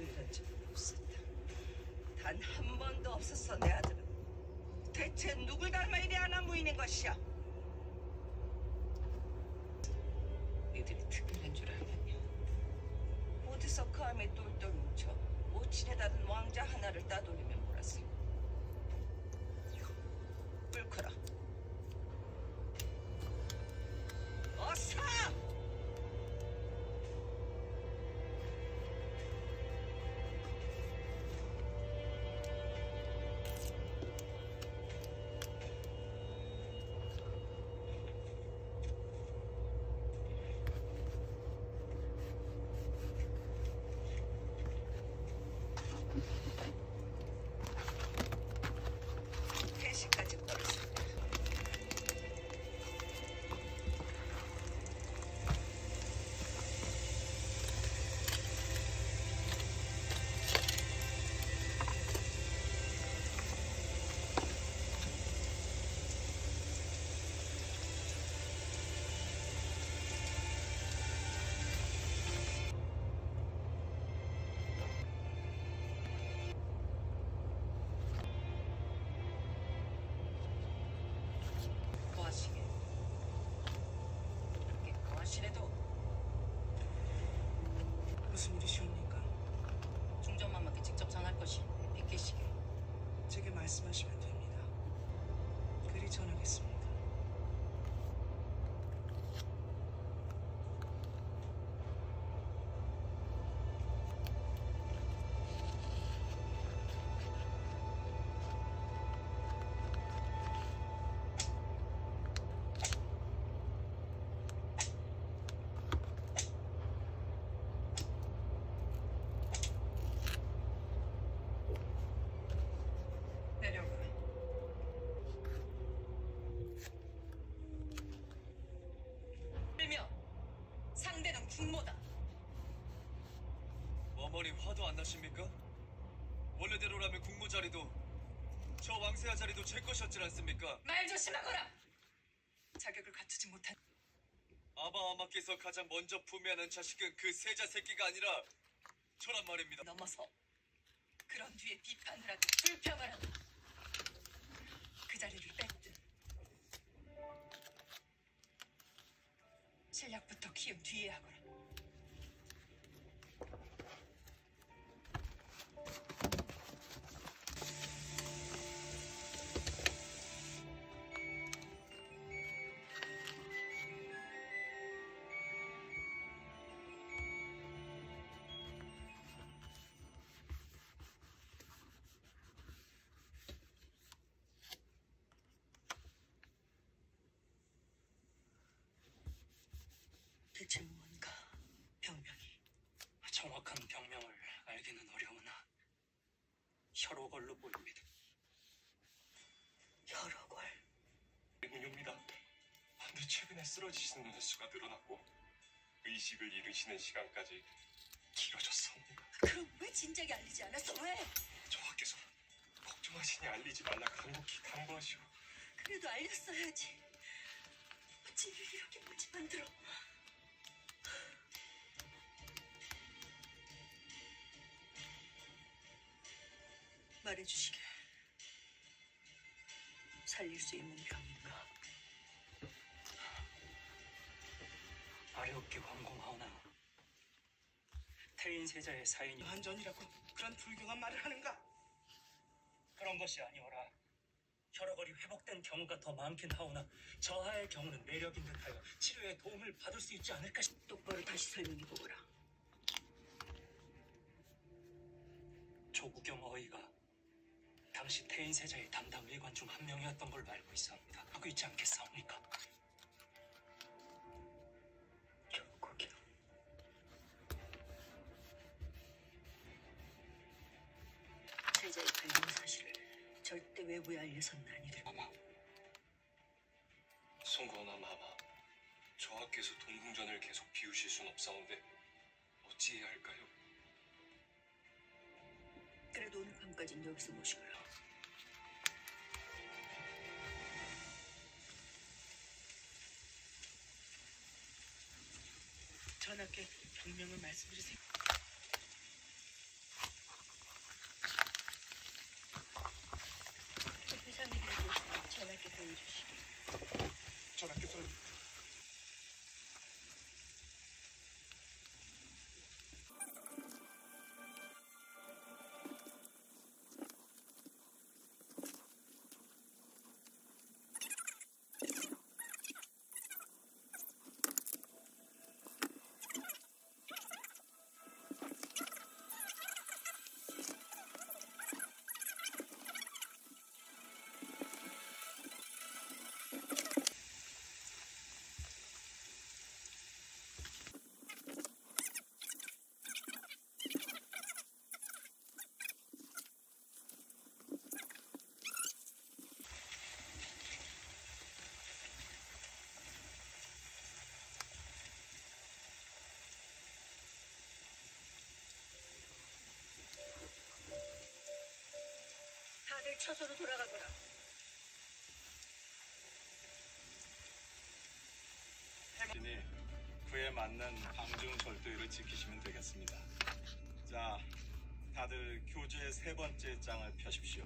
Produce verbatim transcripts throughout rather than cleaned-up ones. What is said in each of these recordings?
이런 적은 없었다. 단 한 번도 없었어. 내 아들은 대체 누굴 닮아 이리 하나 무인인 것이야. 니들이 특별한 줄 알겠냐? 어디서 감히 똘똘 뭉쳐 모친에 다른 왕자 하나를 따돌리며 몰았어. 뿔커라. 어서! 회식까지 걸었어. 뭐하시게? 이렇게 뭐하시래도 무슨 일이시옵니까? 중전만마께 직접 전할 것이 비키시게. 제게 말씀하시면 됩니다. 그리 전하겠습니다. 내려가. 일명 상대는 국모다. 어머니 화도 안 나십니까? 원래대로라면 국무 자리도 저 왕세자 자리도 제 것이었지 않습니까? 말 조심하거라. 자격을 갖추지 못한 아바 아마께서 가장 먼저 품위하는 자식은 그 세자 새끼가 아니라 저란 말입니다. 넘어서 그런 뒤에 비판을 하고 불평을 한다. 그 자리를 뺐든 실력부터 키운 뒤에 하거라. 대체 뭔가 병명이. 정확한 병명을 알기는 어려우나 혈오걸로 보입니다. 혈오걸. 문유입니다. 한데 최근에 쓰러지시는 횟수가 늘어났고 의식을 잃으시는 시간까지 길어졌습니다. 그럼 왜 진작에 알리지 않았어? 왜? 저하께서 걱정하시니 알리지 말라 간곡히 당부하시오. 그래도 알렸어야지. 어찌 이렇게 못이 만들어. 말해주시게. 살릴 수 있는 병인가? 아렵게 완공하오나 태인 세자의 사인이 한전이라고 그런 불경한 말을 하는가? 그런 것이 아니오라. 혈오걸이 회복된 경우가 더 많긴 하오나 저하의 경우는 내력인 듯하여 치료에 도움을 받을 수 있지 않을까 싶... 똑바로 다시 설명해 보거라. 조구경 어이가 당시 태인 세자의 담당 의관 중 한 명이었던 걸로 알고 있사옵니다. 하고 있지 않겠사옵니까? 조국영. 세자의 발명 사실을 절대 외부에 알려서는 아니를. 마마, 송건아 마마, 저하께서 동궁전을 계속 비우실 순 없사온데 어찌해야 할까요? 그래도 오늘 밤까지는 여기서 모시고요. 전하께 병명을 말씀드리세요. 처소로 돌아가거라. 니 그에 맞는 방중 절도율을 지키시면 되겠습니다. 자, 다들 교재의 세 번째 장을 펴십시오.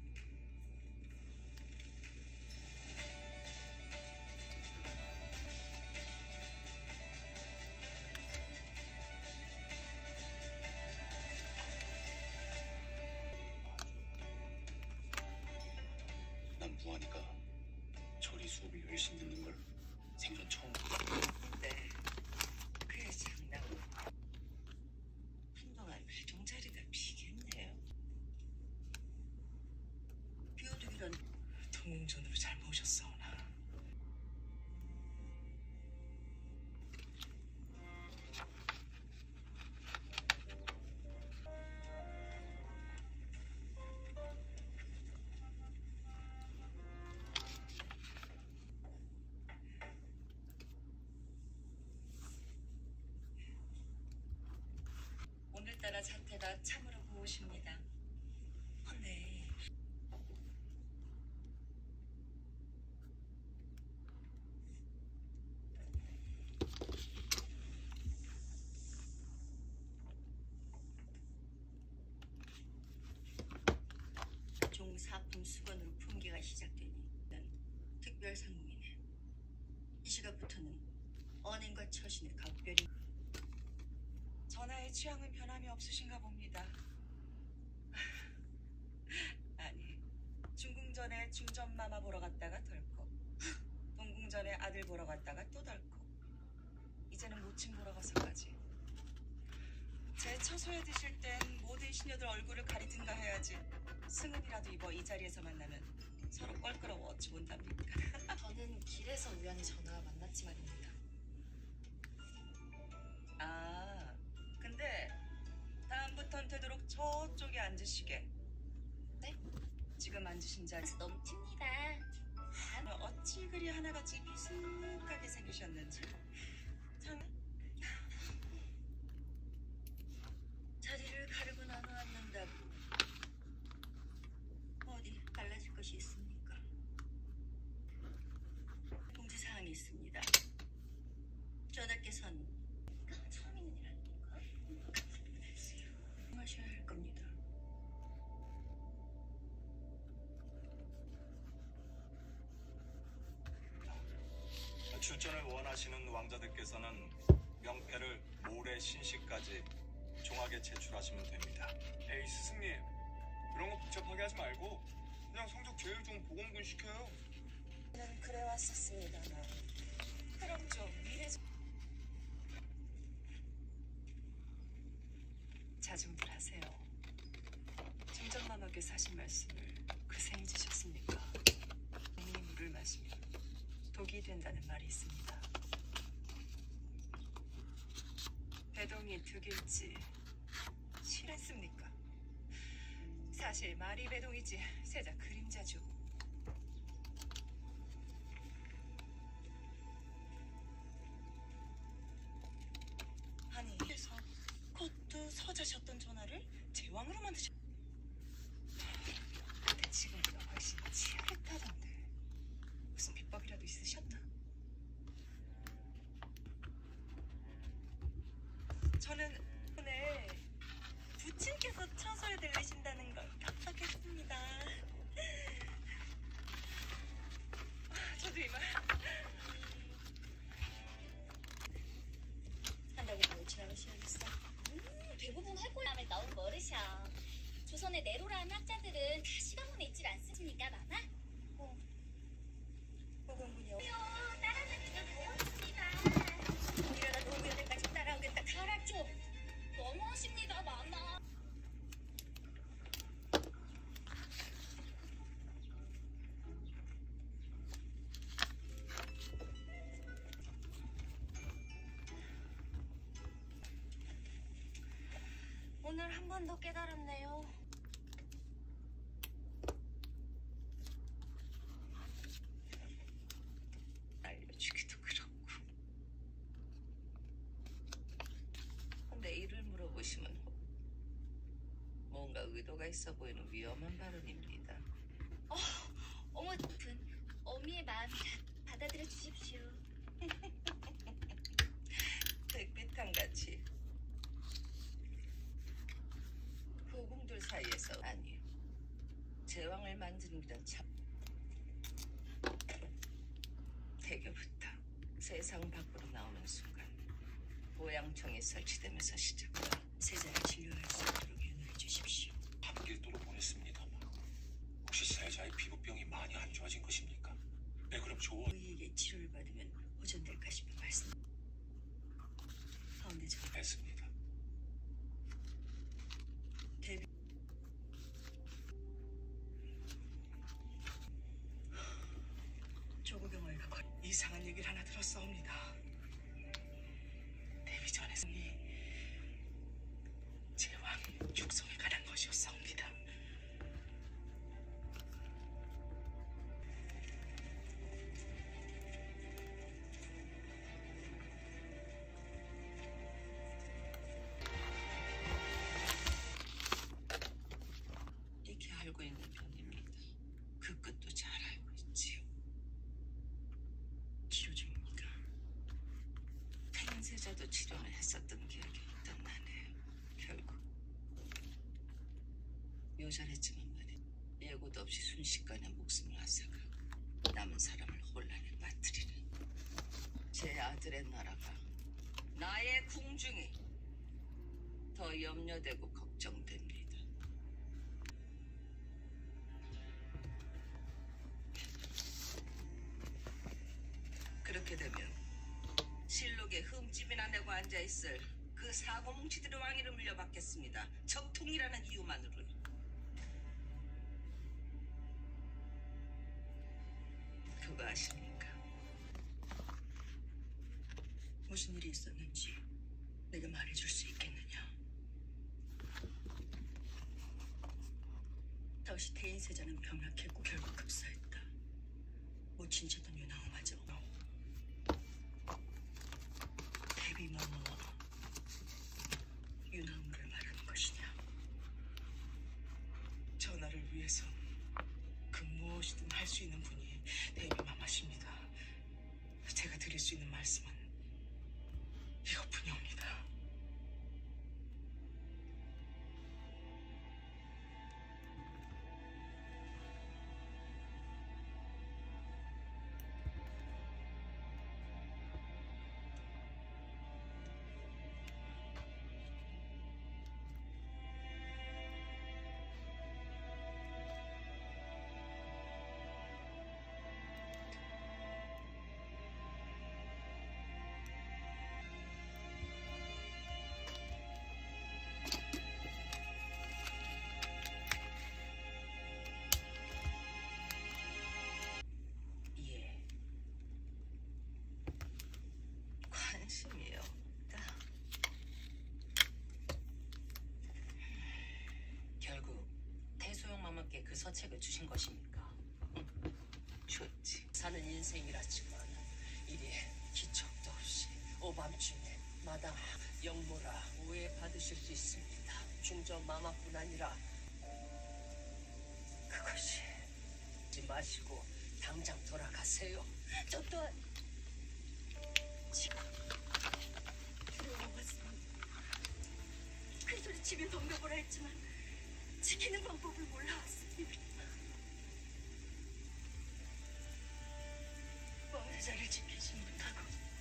난 무하니까 처리 수업을 열심히 듣는 걸 생전 처음 봐. 네, 그래 참나. 한동안 회동 자리가 비겠네요. 비워두기란 동궁전으로 잘 모셨사오나. 오늘따라 자태가 참으로 고우십니다. 네. 종사품 수건으로 품귀가 시작되니 난 특별 상봉이네. 이 시각부터는 언행과 처신을 각별히. 전하의 취향은 변함이 없으신가 봅니다. 아니, 중궁전에 중전마마 보러 갔다가 덜컥, 동궁전에 아들 보러 갔다가 또 덜컥, 이제는 모친 보러 가서까지. 제 처소에 드실 땐 모든 시녀들 얼굴을 가리든가 해야지. 승은이라도 입어 이 자리에서 만나면 서로 껄끄러워 어찌 본답니까? 저는 길에서 우연히 전화와 만났지 말입니다. 아, 근데 다음부턴 되도록 저쪽에 앉으시게. 네? 지금 앉으신 자리 넘칩니다. 어찌 그리 하나같이 비슷하게 생기셨는지. 참. 자리를 가르고 나눠앉는다고 어디 달라질 것이 있습니까? 공지사항이 있습니다. 전하께서는 처음 있는 일 아닙니까? 하셔야 할 겁니다. 출전을 원하시는 왕자들께서는 명패를 모레 신시까지 종하게 제출하시면 됩니다. 에이 스승님, 그런 거 복잡하게 하지 말고 그냥 성적 제일 좋은 보검군 시켜요. 저는 그래 왔었습니다만. 그럼 좀 미래 좀 자중들 하세요. 중전마마께서 하신 말씀을 그새 잊으셨습니까? 괜히 물을 마시면 독이 된다는 말이 있습니다. 배동이 득일지 실했습니까? 사실 말이 배동이지 세자 그림자죠. 아니, 그래서 그것도 서자셨던 전화를 제왕으로 만드셨... 근데 지금보다 훨씬 치열했다던데 무슨 비법이라도 있으셨나? 저는 오늘 부친께서 처소에 들리신다는 걸 깜빡했습니다. 저도 이만 한다고 뭘 지나가셔야겠어. 음, 대부분 활골람에 나온 버릇이야. 조선의 내로라는 학자들은 다 시간문에 있질 않습니까, 마마? 어, 보건군요. 따라다니면 고맙습니다. 이러다 노무현들까지 따라오겠다. 가라 좀. 너무하십니다, 마마. 오늘 한 번 더 깨달았네요. 알려주기도 그렇고. 근데 이를 물어보시면 뭔가 의도가 있어 보이는 위험한 발언입니다. 주십시오. 백비탕 같이 후궁들 사이에서 아니요. 제왕을 만드는 일은 참 대교부터 세상 밖으로 나오는 순간 보양청이 설치되면서 시작돼. 세자를 진료할 수 있도록 윤호해 주십시오. 밤길도로 보냈습니다만 혹시 세자의 피부병이 많이 안 좋아진 것입니까? 네, 그럼 조언. 의에게 치료를 받으면 호전될까 싶어 말씀. 가운데 저 했습니다. 데뷔 조국영화가 걸 이상한 얘기를 하나 들었사옵니다. 데뷔 전에 승리 제왕 육성에 관한 것이었사옵니다. 익히 알고 있는 편입니다. 그 끝도 잘 알고 있지요. 치료 중입니까? 태인세자도 치료를 했었던 기억이 있던 나네요. 결국 묘절했지만 말이야. 예고도 없이 순식간에 목숨을 앗아가고 남은 사람을 혼란에 빠뜨리는 제 아들의 나라가 나의 궁중이 더 염려되고 걱정됩니다. 그렇게 되면 실록에 흠집이나 내고 앉아있을 그 사고뭉치들의 왕위를 물려받겠습니다. 적통이라는 이유만으로요. 그거 아십니까? 무슨 일이 있었는지 내가 말해줄 수 있겠느냐? 다시 태인세자는 병약했고 결국 급사했다. 모친 쳤던 유나오마저 데뷔마마와 유나무를 말하는 것이냐? 전하를 위해서 그 무엇이든 할 수 있는 분이 데뷔마마십니다. 제가 드릴 수 있는 말씀은 이것뿐이옵니다. 예. 관심이 없다. 결국 태소영 마마께 그 서책을 주신 것입니까? 응. 줬지. 사는 인생이라지만 이리 기척도 없이 오밤중에 마당 영모라 오해받으실 수 있습니다. 중저 마마뿐 아니라 그것이 하지 마시고 당장 돌아가세요. 저 또한 지금 들어왔습니다. 큰 소리 치며 덤벼보라 했지만 지키는 방법을 몰라왔습니다. 왕자를 지키지 못하고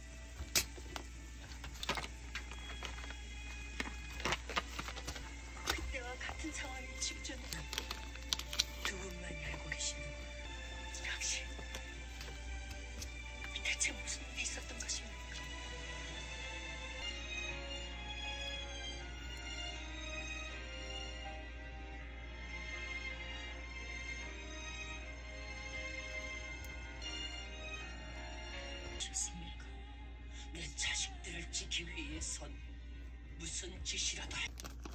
그때와 같은 상황에 직전에 두 분만이 알고 계시는 당신 대체 무슨 일이 있었던 것입니까? 좋습니까? 내 자식들을 지키기 위해선 무슨 짓이라도 할...